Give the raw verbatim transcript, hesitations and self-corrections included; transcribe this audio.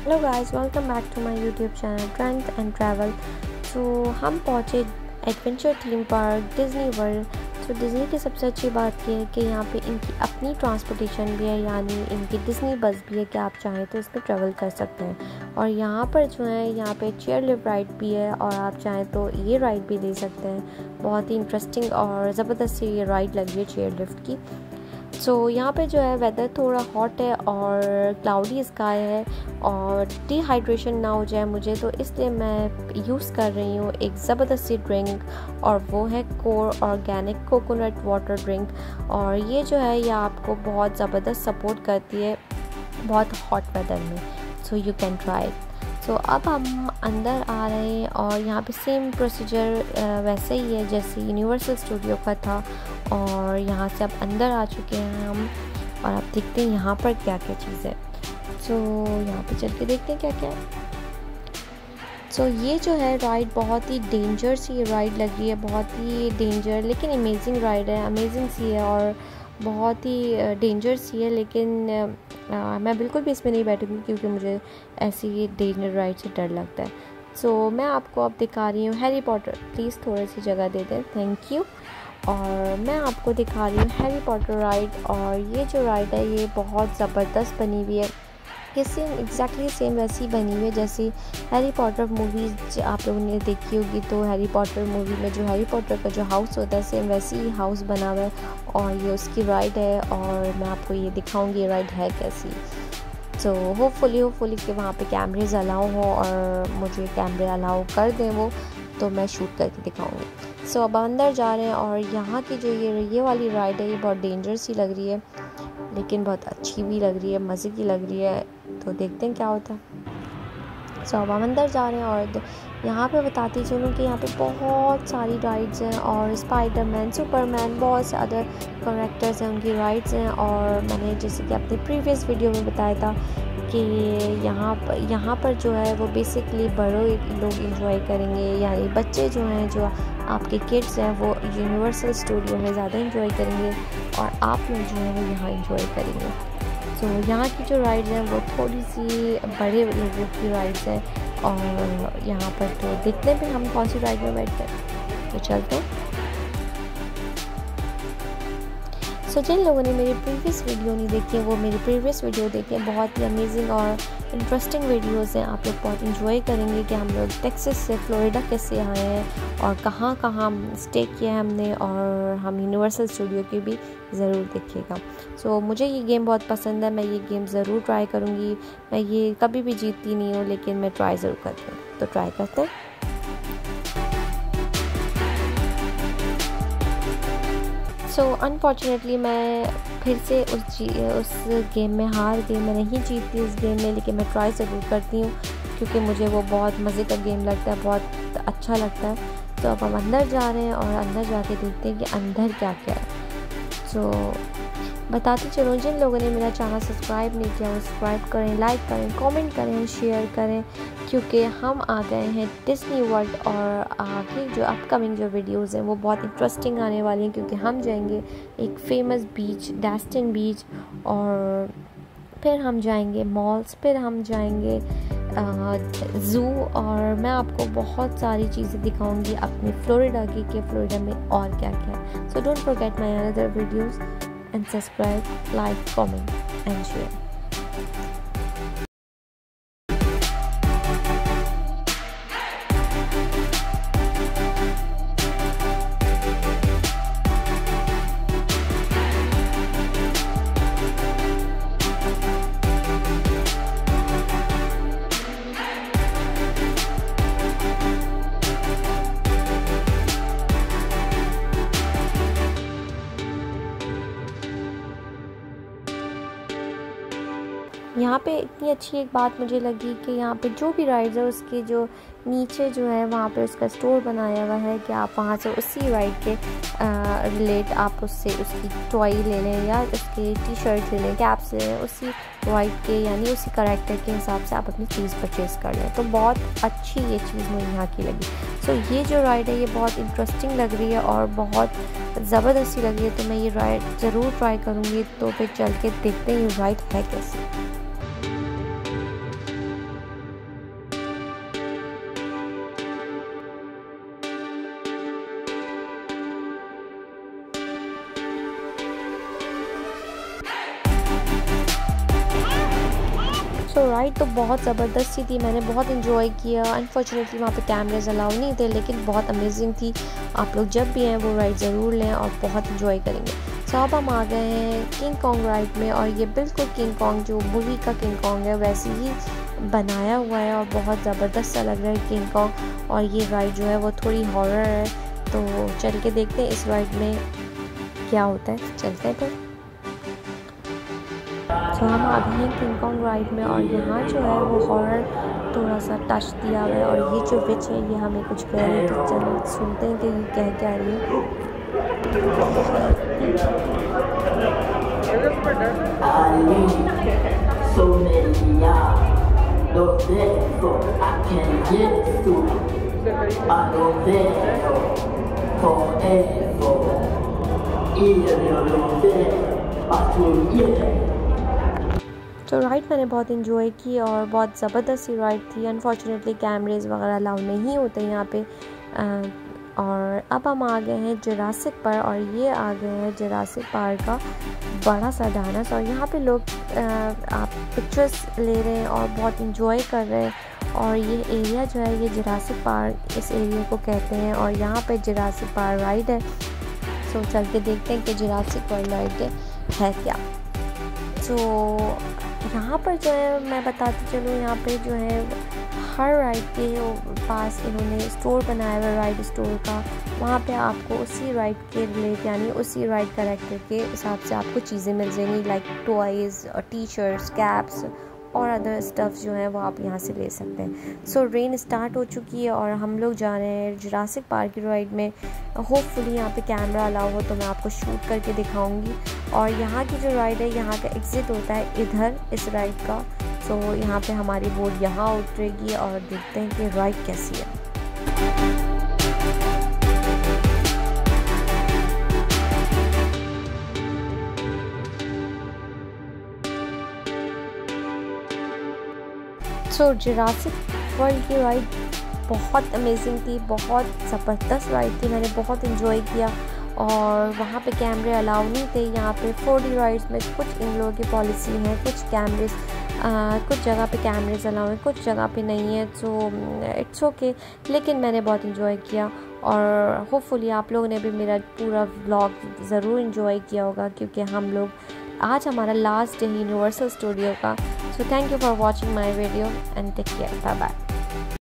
Hello guys, welcome back to my YouTube channel trend and travel. तो हम पहुँचे adventure theme park Disney World. तो Disney की सबसे अच्छी बात यह है कि यहाँ पे इनकी अपनी ट्रांसपोर्टेशन भी है, यानी इनकी डिज़नी बस भी है कि आप चाहें तो इसमें ट्रैवल कर सकते हैं। और यहाँ पर जो है यहाँ पे चेयर लिफ्ट राइड भी है और आप चाहें तो ये राइड भी ले सकते हैं। बहुत ही इंटरेस्टिंग और ज़बरदस्त सी ये राइड लगी है चेयर लिफ्ट की। सो so, यहाँ पे जो है वेदर थोड़ा हॉट है और क्लाउडी स्काई है और डिहाइड्रेशन ना हो जाए मुझे, तो इसलिए मैं यूज़ कर रही हूँ एक ज़बरदस्त सी ड्रिंक और वो है core organic coconut water drink. और ये जो है ये आपको बहुत ज़बरदस्त सपोर्ट करती है बहुत हॉट वेदर में। So you can try it. So अब हम अंदर आ रहे हैं और यहाँ पे सेम प्रोसीजर वैसे ही है जैसे यूनिवर्सल स्टूडियो का था। और यहाँ से अब अंदर आ चुके हैं हम और अब देखते हैं यहाँ पर क्या क्या चीज़ है। सो यहाँ पे चल के देखते हैं क्या क्या है। सो ये जो है राइड बहुत ही डेंजर सी राइड लग रही है, बहुत ही डेंजर लेकिन अमेजिंग राइड है, अमेजिंग सी है और बहुत ही डेंजर सी है। लेकिन आ, मैं बिल्कुल भी इसमें नहीं बैठूंगी क्योंकि मुझे ऐसी डेंजर राइड से डर लगता है। सो so, मैं आपको अब दिखा रही हूँ हैरी पॉटर। प्लीज़ थोड़ी सी जगह दे दें, थैंक यू। और मैं आपको दिखा रही हूँ हैरी पॉटर राइड। और ये जो राइड है ये बहुत ज़बरदस्त बनी हुई है, ये सेम एग्जैक्टली सेम वैसी बनी हुई है जैसी हैरी पॉटर मूवीज़ आप लोगों ने देखी होगी। तो हैरी पॉटर मूवी में जो हैरी पॉटर का जो हाउस होता है सेम वैसी ही हाउस बना हुआ है और ये उसकी राइड है। और मैं आपको ये दिखाऊंगी ये राइड है कैसी। सो होपफुली होपफुली कि वहाँ पे कैमरेज अलाउ हो और मुझे कैमरे अलाउ कर दें वो, तो मैं शूट करके दिखाऊंगी। सो so, अब अंदर जा रहे हैं और यहाँ की जो ये ये वाली राइड है ये बहुत डेंजर सी लग रही है लेकिन बहुत अच्छी भी लग रही है, मज़े की लग रही है। तो देखते हैं क्या होता है। सो अब हम अंदर जा रहे हैं और यहाँ पे बताती चलूँ कि यहाँ पे बहुत सारी राइड्स हैं और स्पाइडरमैन, सुपरमैन, बहुत से अदर कैरेक्टर्स हैं, उनकी राइड्स हैं। और मैंने जैसे कि अपने प्रीवियस वीडियो में बताया था कि यहाँ पर यहाँ पर जो है वो बेसिकली बड़े लोग इंजॉय करेंगे, यानी बच्चे जो हैं जो आपके किड्स हैं वो यूनिवर्सल स्टूडियो में ज़्यादा इंजॉय करेंगे और आप लोग जो है वो यहाँ इंजॉय करेंगे। तो यहाँ की जो राइड्स हैं वो थोड़ी सी बड़े लोगों की राइड्स हैं और यहाँ पर तो देखते हैं हम कौन सी राइड में बैठते हैं, तो चलते हैं। सो so, जिन लोगों ने मेरी प्रीवियस वीडियो नहीं देखी है वो मेरी प्रीवियस वीडियो देखें, बहुत ही अमेजिंग और इंटरेस्टिंग वीडियोस हैं। आप लोग बहुत इंजॉय करेंगे कि हम लोग टेक्सास से फ्लोरिडा कैसे आए हैं और कहाँ कहाँ स्टे किया है हमने, और हम यूनिवर्सल स्टूडियो की भी ज़रूर देखिएगा। सो so, मुझे ये गेम बहुत पसंद है, मैं ये गेम ज़रूर ट्राई करूँगी। मैं ये कभी भी जीतती नहीं हूँ लेकिन मैं ट्राई ज़रूर करती हूँ, तो ट्राई करते हैं। सो so, अनफॉर्चुनेटली मैं फिर से उस जी उस गेम में हार गई, मैं नहीं जीतती उस गेम में, लेकिन मैं ट्राई ज़रूर करती हूँ क्योंकि मुझे वो बहुत मज़े का गेम लगता है, बहुत अच्छा लगता है। तो अब हम अंदर जा रहे हैं और अंदर जाके देखते हैं कि अंदर क्या क्या है। सो so, बताते चलो, जिन लोगों ने मेरा चैनल सब्सक्राइब नहीं किया वो सब्सक्राइब करें, लाइक करें, कमेंट करें, शेयर करें, क्योंकि हम आ गए हैं डिज़नी वर्ल्ड और आगे जो अपकमिंग जो वीडियोस हैं वो बहुत इंटरेस्टिंग आने वाली हैं क्योंकि हम जाएंगे एक फेमस बीच डैस्टिन बीच और फिर हम जाएंगे मॉल्स, फिर हम जाएंगे ज़ू और मैं आपको बहुत सारी चीज़ें दिखाऊंगी अपनी फ्लोरिडा की कि फ्लोरिडा में और क्या क्या है। So don't forget my another videos and subscribe, like, comment and share. यहाँ पे इतनी अच्छी एक बात मुझे लगी कि यहाँ पे जो भी राइड्स है उसके जो नीचे जो है वहाँ पे उसका स्टोर बनाया हुआ है कि आप वहाँ से उसी राइड के रिलेट आप उससे उसकी टॉय ले लें या उसके टी शर्ट ले लें, कैप्स ले लें, उसी राइड के यानी उसी कैरेक्टर के हिसाब से आप अपनी चीज़ परचेज़ कर लें। तो बहुत अच्छी ये चीज़ मुझे यहाँ की लगी। सो so, ये जो राइड है ये बहुत इंटरेस्टिंग लग रही है और बहुत ज़बरदस्ती लग रही है, तो मैं ये राइड ज़रूर ट्राई करूँगी। तो फिर चल के देखते हैं ये राइड है कैसी। राइड तो बहुत ज़बरदस्त थी, मैंने बहुत इन्जॉय किया। अनफॉर्चुनेटली वहाँ पे कैमरेज अलाउ नहीं थे, लेकिन बहुत अमेजिंग थी। आप लोग जब भी हैं वो राइड ज़रूर लें और बहुत इन्जॉय करेंगे। सो अब हम आ गए हैं किंग कॉन्ग राइड में, और ये बिल्कुल किंग कॉन्ग जो मूवी का किंग कॉन्ग है वैसे ही बनाया हुआ है और बहुत ज़बरदस्त सा लग रहा है किंग कॉन्ग। और ये राइड जो है वो थोड़ी हॉरर है, तो चल के देखते हैं इस राइड में क्या होता है। चलते हैं फिर। तो हम आ गए हैं किंग कॉन्ग राइड में, और यहाँ जो है वो हॉरर थोड़ा सा टच दिया हुआ है। और ये जो विच है ये हमें कुछ कह रही है, तो चल सुनते हैं कि ये कह क्या रही है। तो राइड मैंने बहुत इन्जॉय की और बहुत ज़बरदस्त सी राइड थी। अनफॉर्चुनेटली कैमरेज वगैरह अलाउ नहीं होते यहाँ पे। आ, और अब हम आ गए हैं जुरासिक पर, और ये आ गए हैं जुरासिक पार्क का बड़ा सा डायनासोर। और यहाँ पे लोग आ, आप पिक्चर्स ले रहे हैं और बहुत इन्जॉय कर रहे हैं। और ये एरिया जो है ये जुरासिक पार्क इस एरिया को कहते हैं, और यहाँ पे जुरासिक पार्क राइड है। सो चल के देखते हैं कि जुरासिक वर्ल्ड राइड है क्या। तो यहाँ पर जो है मैं बताती चलूँ, यहाँ पे जो है हर राइड के पास इन्होंने स्टोर बनाया हुआ है, राइड स्टोर का। वहाँ पे आपको उसी राइड के रिलेट यानी उसी राइड कैरेक्टर के हिसाब से आपको चीज़ें मिल जाएंगी, लाइक टॉयज़ और टी शर्ट्स, कैप्स और अदर स्टफ़ जो है वो आप यहाँ से ले सकते हैं। सो रेन स्टार्ट हो चुकी है और हम लोग जा रहे हैं जुरासिक पार्क की राइड में। होपफुली यहाँ पे कैमरा अलाउ हो तो मैं आपको शूट करके दिखाऊंगी। और यहाँ की जो राइड है यहाँ का एग्ज़िट होता है इधर इस राइड का। सो यहाँ पे हमारी बोट यहाँ उतरेगी और देखते हैं कि राइड कैसी है। सो जुरासिक वर्ल्ड की राइड बहुत अमेजिंग थी, बहुत ज़बरदस्त राइड थी, मैंने बहुत इन्जॉय किया। और वहाँ पे कैमरे अलाउ नहीं थे। यहाँ पे फोर डी राइड्स में कुछ इन लोगों की पॉलिसी है, कुछ कैमरेज कुछ जगह पे कैमरेज अलाउ हैं, कुछ जगह पे नहीं है। सो इट्स ओके, लेकिन मैंने बहुत इन्जॉय किया। और होपफुली आप लोगों ने भी मेरा पूरा व्लॉग ज़रूर इन्जॉय किया होगा, क्योंकि हम लोग आज हमारा लास्ट डे यूनिवर्सल स्टूडियो का। So thank you for watching my video and take care, bye bye.